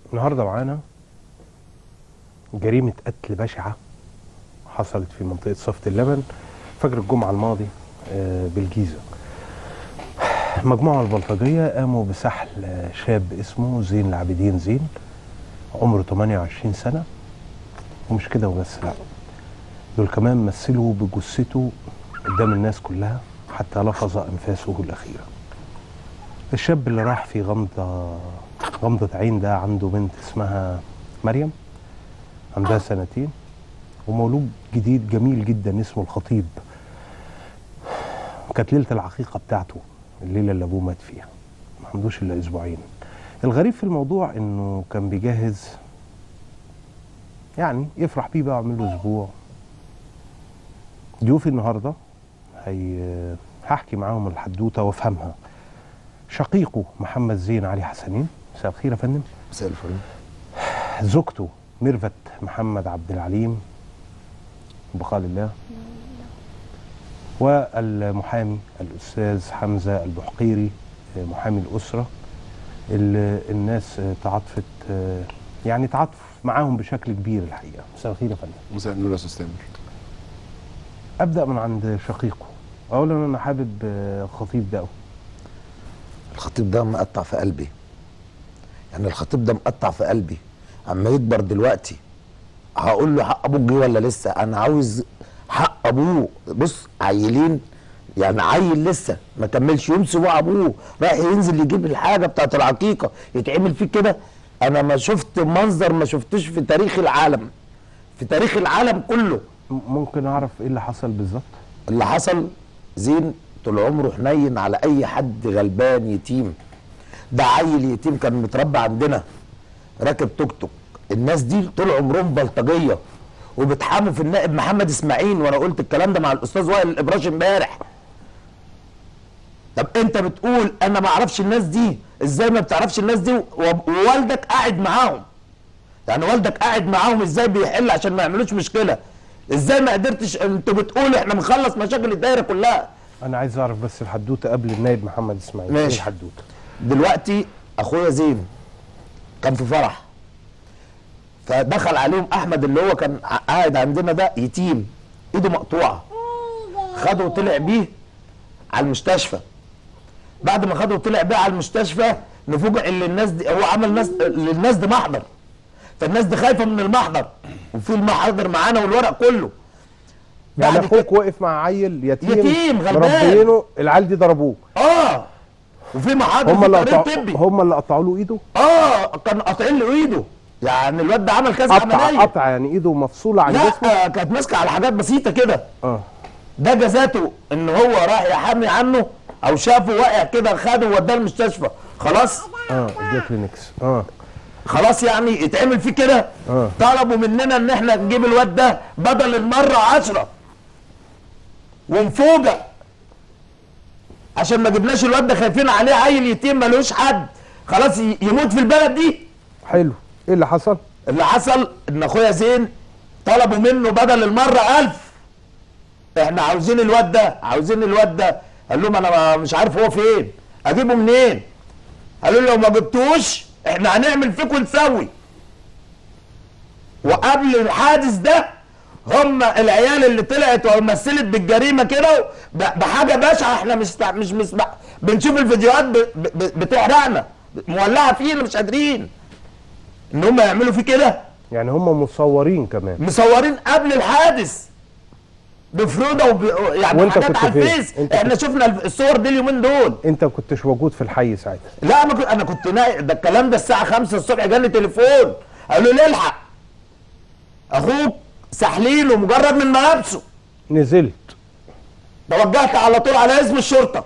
النهارده معانا جريمة قتل بشعة حصلت في منطقة صفت اللبن فجر الجمعة الماضي بالجيزة. مجموعة البلطجية قاموا بسحل شاب اسمه زين العابدين زين، عمره 28 سنة. ومش كده وبس، لا، دول كمان مثلوا بجثته قدام الناس كلها حتى لفظ أنفاسه الأخيرة. الشاب اللي راح في غمضة عين ده عنده بنت اسمها مريم، عندها 2 سنين، ومولود جديد جميل جدا اسمه الخطيب. كانت ليلة العقيقة بتاعته، الليلة اللي أبوه مات فيها، ما عندوش إلا أسبوعين. الغريب في الموضوع إنه كان بيجهز يعني يفرح بيه بقى ويعمل له أسبوع. ضيوفي النهارده هحكي معاهم الحدوتة وافهمها. شقيقه محمد زين علي حسنين، مساء الخير يا فندم. مساء الفل. زوجته ميرفت محمد عبد العليم بقاء الله، والمحامي الأستاذ حمزة البحقيري محامي الأسرة اللي الناس تعاطفت، يعني تعاطف معاهم بشكل كبير الحقيقة. مساء الخير يا فندم. مساء النور يا أستاذ تامر. أبدأ من عند شقيقه. أولا أنا حابب الخطيب ده. الخطيب ده مقطع في قلبي، يعني الخطيب ده مقطع في قلبي. اما يكبر دلوقتي هقول له حق ابوك جه ولا لسه؟ انا عاوز حق ابوه. بص، عيلين، يعني عيل لسه ما كملش يوم سبوع ابوه رايح ينزل يجيب الحاجه بتاعت العقيقه يتعمل فيه كده. انا ما شفت منظر ما شفتوش في تاريخ العالم، في تاريخ العالم كله. ممكن اعرف ايه اللي حصل بالظبط؟ اللي حصل، زين طول عمره حنين على اي حد غلبان يتيم. ده عيل يتيم كان متربى عندنا راكب توك توك. الناس دي طول عمرهم بلطجيه وبتحاموا في النائب محمد اسماعيل، وانا قلت الكلام ده مع الاستاذ وائل الابراش امبارح. طب انت بتقول انا ما اعرفش الناس دي، ازاي ما بتعرفش الناس دي ووالدك قاعد معاهم؟ يعني والدك قاعد معاهم ازاي بيحل عشان ما يعملوش مشكله؟ ازاي ما قدرتش؟ انتوا بتقولوا احنا بنخلص مشاكل الدايره كلها. انا عايز اعرف بس الحدوته قبل النائب محمد اسماعيل. ماشي. ايه الحدوته دلوقتي اخويا زين كان في فرح، فدخل عليهم احمد اللي هو كان قاعد عندنا ده يتيم ايده مقطوعه، خده وطلع بيه على المستشفى. بعد ما خده وطلع بيه على المستشفى نفوجئ ان الناس دي، هو عمل ناس للناس دي محضر، فالناس دي خايفه من المحضر، وفي المحاضر معانا والورق كله. يعني اخوك وقف مع عيل يتيم غلبان مربيينه، العيال دي ضربوه. وفي محاضر هم اللي قطعوا له ايده. كانوا قاطعين له ايده، يعني الواد ده عمل كذا عمليه. قطع يعني ايده مفصوله عن جسمه؟ لا، كانت ماسكه على حاجات بسيطه كده. ده جزاته ان هو راح يحامي عنه، او شافه واقع كده خده ووداه المستشفى. خلاص دي كلينكس. خلاص يعني يتعمل فيه كده. طلبوا مننا ان احنا نجيب الواد ده بدل المره 10، ونفوجئ عشان ما جبناش الواد ده خايفين عليه، عيل يتيم ملوش حد خلاص يموت في البلد دي. حلو. ايه اللي حصل؟ اللي حصل ان اخويا زين طلبوا منه بدل المره 1000، احنا عاوزين الواد ده، عاوزين الواد ده. قال لهم انا مش عارف هو فين، اجيبه منين؟ قالوا له لو ما جبتوش احنا هنعمل فيكم نسوي. وقبل الحادث ده هم العيال اللي طلعت ومثلت بالجريمه كده بحاجه بشعه، احنا مش بنشوف الفيديوهات بتحرقنا، مولعه فينا، مش قادرين ان هم يعملوا فيه كده. يعني هم مصورين كمان، مصورين قبل الحادث بفروده يعني حاجات على الفيس. احنا شفنا الصور دي اليومين دول. انت ما كنتش موجود في الحي ساعتها؟ لا، انا كنت نايم. ده الكلام ده الساعه 5 الصبح جالي تليفون قالوا لي الحق اخوك ساحلين ومجرد من ملابسه. نزلت توجهت على طول على اسم الشرطه،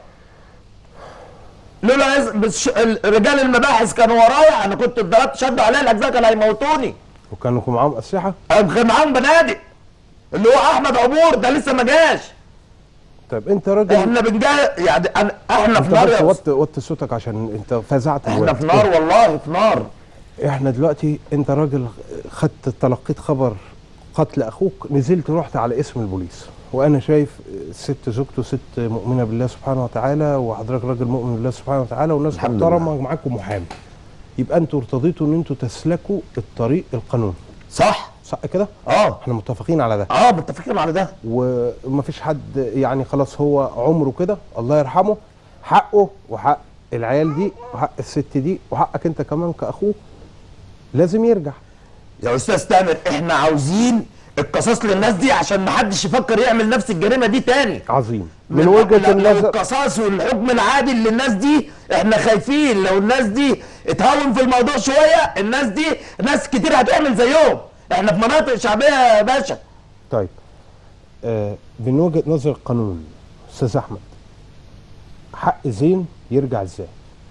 لولا رجال المباحث كانوا ورايا انا كنت اتضربت، شدوا عليا الاجزاء كانوا هيموتوني. وكانوا معاهم اسلحه؟ كان معاهم بنادق، اللي هو احمد عبور ده لسه ما جاش. طيب انت راجل، احنا يعني احنا في نار. وطي صوتك عشان انت فزعت. احنا في نار والله، في نار. احنا دلوقتي انت راجل تلقيت خبر قتل اخوك، نزلت رحت على اسم البوليس، وانا شايف الست زوجته ست مؤمنه بالله سبحانه وتعالى، وحضرتك راجل مؤمن بالله سبحانه وتعالى، والناس محترمه، معاكم محامي. يبقى انتوا ارتضيتوا ان انتوا تسلكوا الطريق القانوني. صح كده؟ احنا متفقين على ده. متفقين على ده. ومفيش حد يعني خلاص هو عمره كده الله يرحمه، حقه وحق العيال دي وحق الست دي وحقك انت كمان كاخوه لازم يرجع. يا استاذ تامر احنا عاوزين القصاص للناس دي عشان ما حدش يفكر يعمل نفس الجريمه دي تاني. عظيم. من وجهه النظر القصاص والحكم العادل للناس دي احنا خايفين لو الناس دي اتهون في الموضوع شويه، الناس دي ناس كتير هتعمل زيهم. احنا في مناطق شعبيه يا باشا. طيب من وجهه نظر القانون استاذ احمد، حق زين يرجع ازاي؟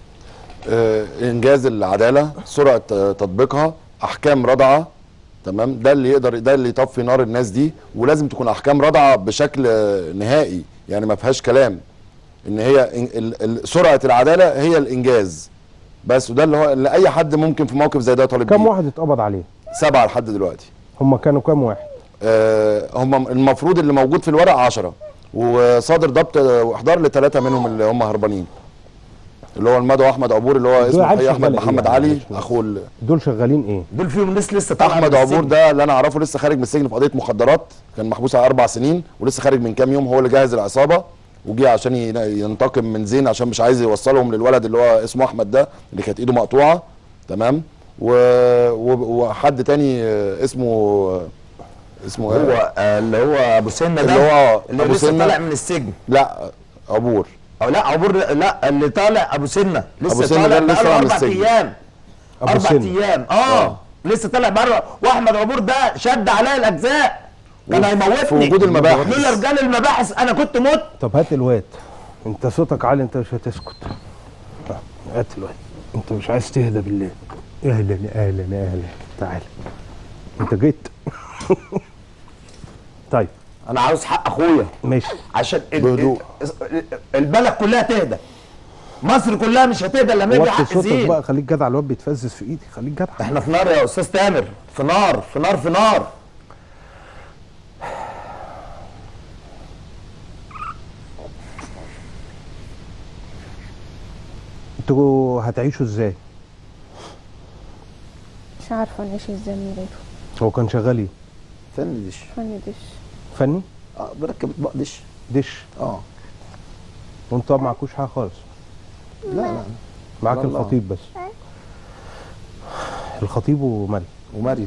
انجاز العداله، سرعه تطبيقها، احكام رادعه، تمام. ده اللي يطفي نار الناس دي، ولازم تكون احكام رادعه بشكل نهائي، يعني ما فيهاش كلام. ان هي سرعه العداله هي الانجاز بس، وده اللي اي حد ممكن في موقف زي ده طالب كم واحد اتقبض عليه؟ 7 لحد دلوقتي. هم كانوا كام واحد؟ هم المفروض اللي موجود في الورق 10، وصادر ضبط واحضار ل3 منهم اللي هم هربانين، اللي هو المدعو احمد عبور اللي هو اسمه حقيقي احمد محمد علي اخو دول شغالين ايه؟ دول فيهم ناس لسه طالعه. احمد عبور ده اللي انا اعرفه لسه خارج من السجن في قضيه مخدرات، كان محبوس على 4 سنين ولسه خارج من كام يوم. هو اللي جهز العصابه وجي عشان ينتقم من زين، عشان مش عايز يوصلهم للولد اللي هو اسمه احمد ده اللي كانت ايده مقطوعه، تمام. وحد تاني اسمه هو اللي هو ابو سنه ده، اللي أبو لسه سنة. طالع من السجن. لا عبور، او لا عبور، لا اللي طالع ابو سنه لسه سنة طالع ده لسه بقاله من 4 السجن. ايام. أبو 4 سنة. ايام لسه طالع بره. واحمد عبور ده شد عليا الاجزاء، كان هيموتني في وجود المباحث. لولا رجال المباحث انا كنت مت. طب هات الواد، انت صوتك عالي، انت مش هتسكت. هات الواد، انت مش عايز تهدى بالله. اهلا اهلا اهلا، تعال انت جيت. طيب انا عاوز حق اخويا ماشي عشان بهدوء. البلد كلها تهدى، مصر كلها مش هتهدى لما يجي وطي حق صوتك زين. بقى، خليك جدع، الواد بيتفزز في ايدي، خليك جدع. احنا في نار يا استاذ تامر، في نار في نار في نار. انتوا هتعيشوا ازاي؟ مش عارفه نعيش ازاي من غيره. هو كان شغال ايه؟ فن دش. فني دش. فني؟ بركب اطباق دش. دش؟ وانتوا ما معكوش حاجه خالص؟ لا معاك والله. الخطيب بس. الخطيب ومريم. ومريم.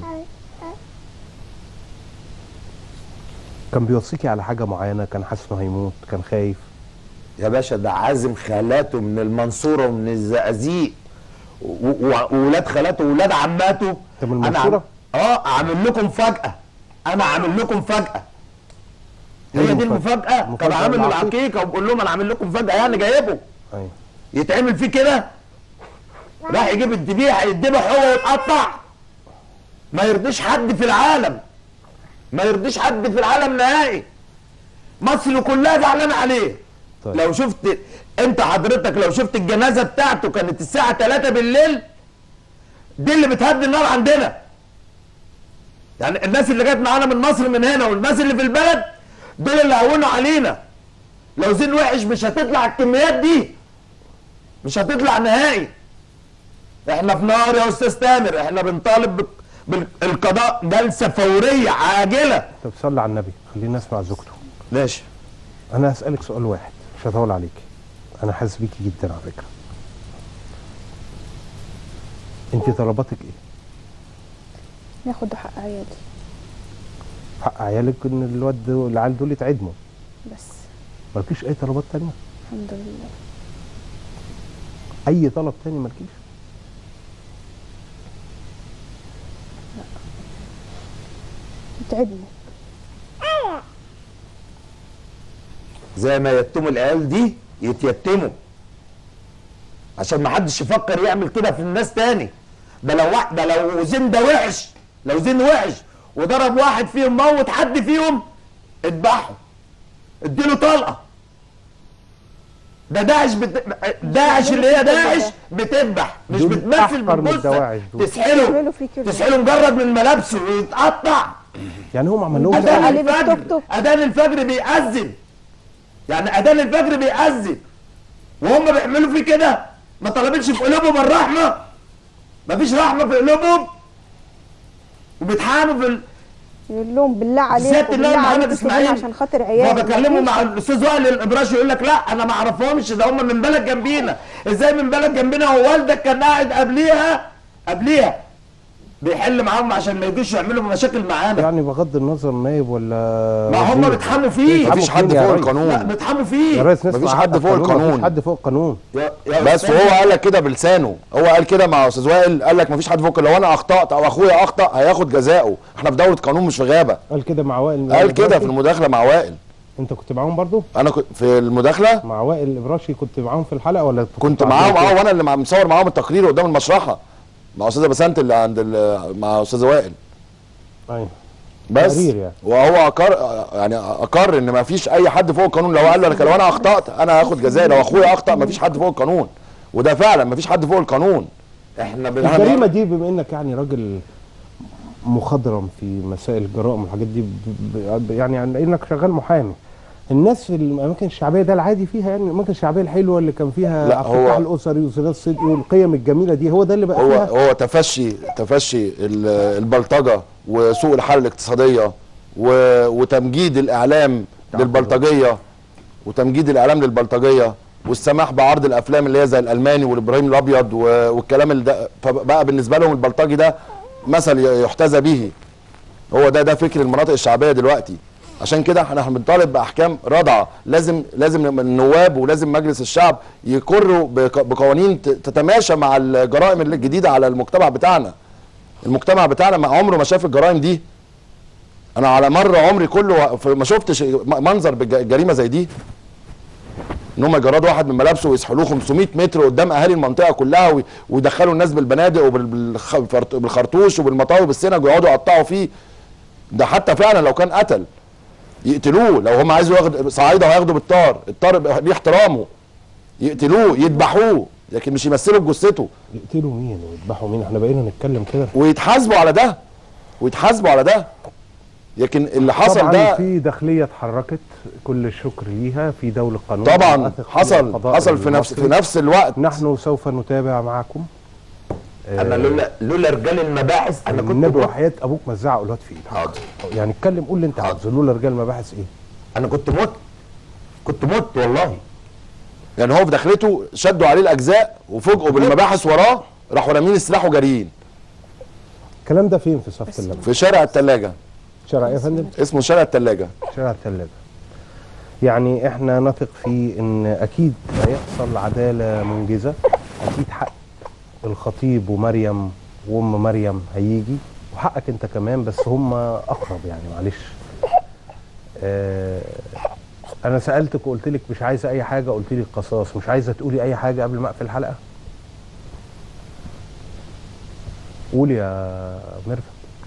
كان بيوصيكي على حاجه معينه؟ كان حاسس انه هيموت؟ كان خايف؟ يا باشا ده عازم خالاته من المنصوره ومن الزقازيق وولاد خالاته وولاد عماته. انت من المنصوره؟ عامل لكم فجأة. انا عامل لكم فجأة. هي دي المفاجأة. كان عامل العقيقة وبقول لهم انا عامل لكم فجأة، يعني جايبه. ايوه. يتعمل فيه كده؟ راح يجيب الذبيحة يتذبح هو ويتقطع. ما يرضيش حد في العالم. ما يرضيش حد في العالم نهائي. مصر كلها زعلانة عليه. طيب. لو شفت انت حضرتك، لو شفت الجنازة بتاعته كانت الساعة 3 بالليل، دي اللي بتهدي النار عندنا. يعني الناس اللي جت معانا من مصر من هنا والناس اللي في البلد دول اللي هونوا علينا. لو زين وحش مش هتطلع الكميات دي، مش هتطلع نهائي. احنا في نار يا استاذ تامر. احنا بنطالب بالقضاء جلسه فوريه عاجله. طب صلي على النبي، خلينا نسمع زوجته. ماشي. انا هسألك سؤال واحد، مش هطول عليك. انا حاسس بيكي جدا على فكره. انت طلباتك ايه؟ ياخدوا حق عيالي حق عيالك ان العيال دول يتعدموا بس. مالكيش اي طلبات تانية؟ الحمد لله. اي طلب تاني مالكيش؟ يتعدموا زي ما يتموا العيال دي يتيتموا، عشان ما حدش يفكر يعمل كده في الناس تاني. ده لو زين ده وحش، لو زين وحش وضرب واحد فيهم، موت حد فيهم، اذبحه، اديله طلقه. ده داعش داعش اللي هي داعش بتذبح، مش بتمثل بالجثه. تسحله مجرد من ملابسه ويتقطع. يعني هم عملوا اذان الفجر بيأذن، يعني اذان الفجر بيأذن وهم بيعملوا فيه كده. ما طلبتش في قلوبهم الرحمه. مفيش رحمه في قلوبهم وبيتحاموا يقول لهم بالله سيادة عليكم الله بالله محمد عليكم سيبوني اسماعيل عشان خاطر عيالي. بكلمه مع الاستاذ وائل الابراشي يقول لك لا انا ما اعرفهمش، ده هم من بلد جنبينا. ازاي من بلد جنبينا ووالدك كان قاعد قبليها بيحل معاهم عشان ما يجوش يعملوا مشاكل معانا. يعني بغض النظر نايب ولا ما هم بيتحاموا فيه. مفيش حد فوق لا القانون. بيتحاموا يا فيه. ريس، مفيش حد فوق القانون. مفيش حد فوق القانون. بس هو قال لك كده بلسانه، هو قال كده مع استاذ وائل، قال لك مفيش حد فوق. لو انا اخطات او اخويا اخطا هياخد جزاؤه، احنا في دوله قانون مش في غابه. قال كده مع وائل. قال كده في المداخله مع وائل. انت كنت معاهم برضو؟ انا كنت في المداخله مع وائل الابراشي، كنت معاهم في الحلقه ولا كنت معاهم؟ وانا اللي مصور معاهم التقرير قدام المشرحه مع استاذه بسنت اللي عند مع استاذ وائل. ايوه بس يعني. وهو اقر ان ما فيش اي حد فوق القانون. لو قال لك لو انا اخطات انا هاخد جزاء، لو اخويا اخطا ما فيش حد فوق القانون، وده فعلا ما فيش حد فوق القانون. احنا الجريمه دي بما انك يعني راجل مخضرم في مسائل الجرائم والحاجات دي، يعني انك شغال محامي، الناس في الاماكن الشعبيه ده العادي فيها، يعني الاماكن الشعبيه الحلوه اللي كان فيها افتتاح الاسري وسداد صدقي والقيم الجميله دي، هو ده اللي بقى فيها. هو تفشي البلطجه وسوء الحاله الاقتصاديه وتمجيد الاعلام للبلطجيه والسماح بعرض الافلام اللي هي زي الالماني والابراهيم الابيض والكلام اللي ده، فبقى بالنسبه لهم البلطجي ده مثل يحتذى به. هو ده فكر المناطق الشعبيه دلوقتي. عشان كده احنا بنطالب باحكام رادعه. لازم النواب ولازم مجلس الشعب يقروا بقوانين تتماشى مع الجرائم الجديده على المجتمع بتاعنا. المجتمع بتاعنا ما عمره ما شاف الجرائم دي. انا على مر عمري كله ما شفتش منظر بالجريمه زي دي، ان هم يجردوا واحد من ملابسه ويسحلوه 500 متر قدام اهالي المنطقه كلها ويدخلوا الناس بالبنادق وبالخرطوش وبالمطاوي بالسنج ويقعدوا يقطعوا فيه. ده حتى فعلا لو كان قتل يقتلوه، لو هم عايزوا ياخدوا صعايده وهياخدوا بالطار، الطار ليه احترامه، يقتلوه يذبحوه، لكن مش يمثلوا بجثته. يقتلوا مين ويذبحوا مين؟ احنا بقينا نتكلم كده ويتحاسبوا على ده. لكن اللي حصل طبعا ده في داخليه اتحركت، كل الشكر ليها، في دوله قانون طبعا حصل في نفس الوقت. نحن سوف نتابع معكم. انا لولا رجال المباحث انا كنت النبي وحياه ابوك ما تزعق الواد في ايدك. حاضر. يعني اتكلم، قول اللي انت عاوزه. لولا رجال المباحث ايه؟ انا كنت مت والله. يعني هو في دخلته شدوا عليه الاجزاء وفوجئوا بالمباحث وراه، راحوا رامين السلاح وجاريين. الكلام ده فين؟ في صفة اللبن، في شارع الثلاجه. شارع ايه يا فندم؟ اسمه شارع الثلاجه. شارع الثلاجه. يعني احنا نثق في ان اكيد هيحصل عداله منجزه، اكيد حق الخطيب ومريم وام مريم هيجي، وحقك انت كمان، بس هم اقرب يعني. معلش انا سالتك وقلت لك مش عايزه اي حاجه، قلت لي القصاص. مش عايزه تقولي اي حاجه قبل ما اقفل الحلقه؟ قولي يا ميرفت.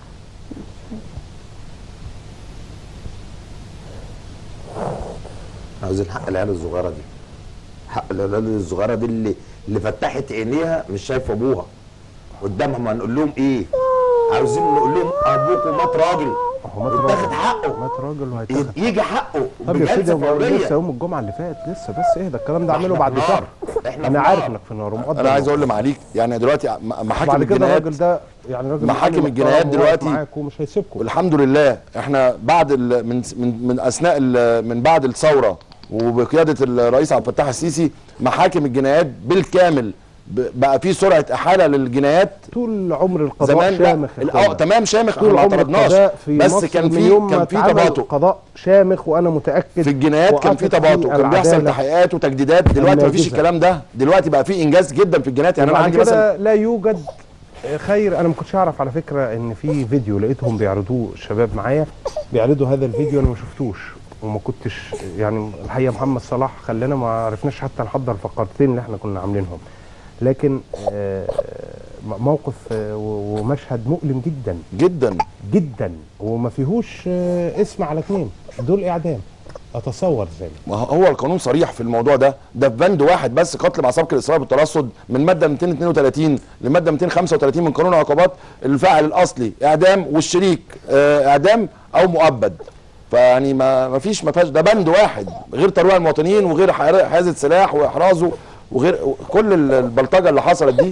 عاوزين حق العيال الصغيره دي، حق العيال الصغيره دي اللي فتحت عينيها مش شايفه ابوها قدامهم. هنقول لهم ايه؟ عاوزين نقول لهم ابوكم مات راجل واتاخد حقه، مات راجل وهيتاخد يجي حقه. طب يا سيدي لسه يوم الجمعه اللي فات لسه، بس اهدى الكلام ده اعمله بعد شهر. انا عارف انك في النار ومقدر. انا عايز اقول لمعاليك يعني دلوقتي محاكم الجنايات، بعد كده الراجل ده يعني راجل محاكم الجنايات دلوقتي معاكم ومش هيسيبكم. الحمد لله. احنا بعد من اثناء من بعد الثوره وبقياده الرئيس عبد الفتاح السيسي، محاكم الجنايات بالكامل بقى في سرعه احاله للجنايات. طول عمر القضاء شامخ. تمام شامخ، احنا ما اعترضناش، بس كان في تباطؤ. قضاء شامخ، وانا متاكد في الجنايات كان في تباطؤ، كان بيحصل تحقيقات وتجديدات. دلوقتي ما فيش الكلام ده، دلوقتي بقى في انجاز جدا في الجنايات. يعني انا عندي مثلا لا يوجد خير. انا ما كنتش اعرف على فكره ان في فيديو لقيتهم بيعرضوه الشباب معايا، بيعرضوا هذا الفيديو، انا ما شفتوش وما كنتش يعني الحقيقه محمد صلاح خلانا ما عرفناش حتى نحضر فقرتين اللي احنا كنا عاملينهم. لكن موقف ومشهد مؤلم جدا جدا جدا، وما فيهوش اسم على اتنين، دول اعدام. اتصور ازاي؟ ما هو القانون صريح في الموضوع ده في بند واحد بس، قتل مع سبق الاصرار بالترصد، من ماده 232 لماده 235 من قانون العقوبات. الفاعل الاصلي اعدام والشريك اعدام او مؤبد. فيعني ما فيهاش ده بند واحد، غير ترويع المواطنين وغير حيازه سلاح واحرازه وغير كل البلطجه اللي حصلت دي.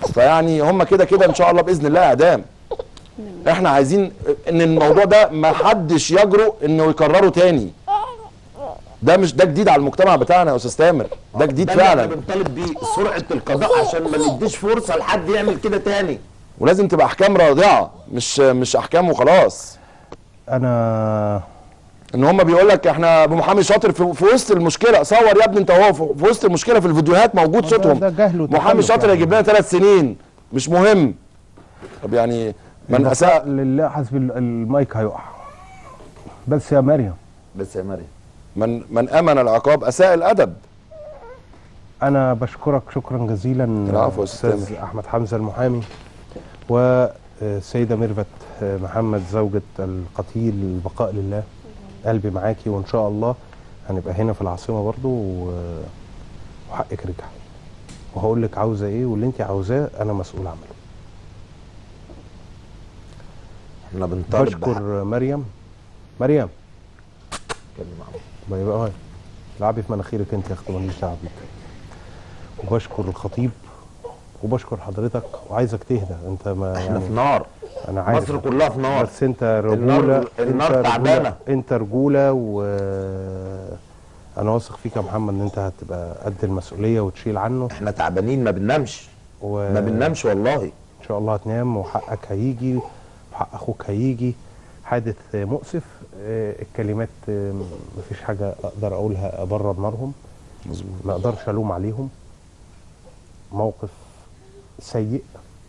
فيعني هم كده كده ان شاء الله باذن الله اعدام. احنا عايزين ان الموضوع ده ما حدش يجرؤ انه يكرره تاني. ده مش ده جديد على المجتمع بتاعنا يا استاذ تامر، ده جديد ده فعلا. اللي بنطالب بيه سرعه القضاء عشان ما نديش فرصه لحد يعمل كده تاني. ولازم تبقى احكام رادعه، مش احكام وخلاص. انا ان هم بيقول لك احنا بمحامي شاطر في وسط المشكله. صور يا ابني انت وهو في وسط المشكله في الفيديوهات موجود صوتهم. ده جهل وتخلف محامي شاطر يعني. يجيب لنا 3 سنين مش مهم. طب يعني من اساء لله حسب المايك هيقع. بس يا مريم، بس يا مريم، من امن العقاب اساء الادب. انا بشكرك شكرا جزيلا العفو يا أستاذ استاذ احمد حمزه المحامي، والسيده ميرفت محمد زوجة القتيل. البقاء لله، قلبي معاكي، وان شاء الله هنبقى هنا في العاصمه برضو وحقك رجع، وهقول لك عاوزه ايه، واللي انت عاوزاه انا مسؤول عنه. احنا بنطالب بشكر مريم. مريم ما يبقى لعبي في مناخيرك انت يا اختي، ماليش دعوه بيك. وبشكر الخطيب وبشكر حضرتك، وعايزك تهدى انت. ما احنا يعني في نار، انا عارف مصر كلها في نار، بس انت رجوله. النار تعبانه. انت رجوله، و انا واثق فيك يا محمد ان انت هتبقى قد المسؤوليه وتشيل عنه. احنا تعبانين، ما بننامش ما بننامش والله. ان شاء الله هتنام، وحقك هيجي وحق اخوك هيجي. حادث مؤسف. الكلمات مفيش حاجه اقدر اقولها ابرد نارهم. مظبوط. ما اقدرش الوم عليهم. موقف سيء،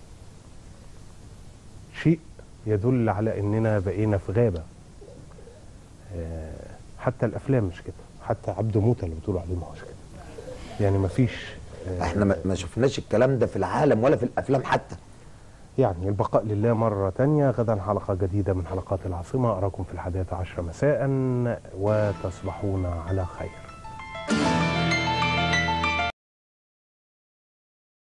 شيء يدل على اننا بقينا في غابه. حتى الافلام مش كده، حتى عبده موته اللي بتقولوا عليه ما هوش كده. يعني مفيش. احنا ما شفناش الكلام ده في العالم ولا في الافلام حتى. يعني البقاء لله مرة تانية. غدا حلقة جديدة من حلقات العاصمة. أراكم في 11:10 مساء، وتصبحون على خير.